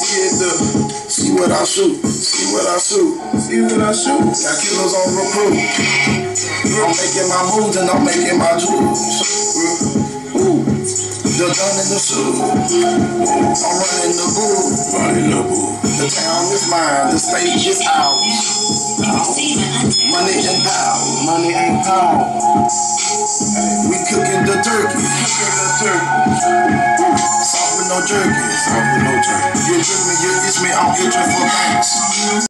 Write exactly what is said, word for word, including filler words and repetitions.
get the, see what I shoot, see what I shoot, see what I shoot. Got kilos on recruit. I'm making my moves and I'm making my jewels. Ooh, the gun in the shoe. I'm running the boo, running the boo. The town is mine, the stage is ours. Money and power, money and power. We cooking the turkey, cooking the turkey. Soft with no jerky, soft with no jerky. You drink me, you itch me, I'm itching for thanks.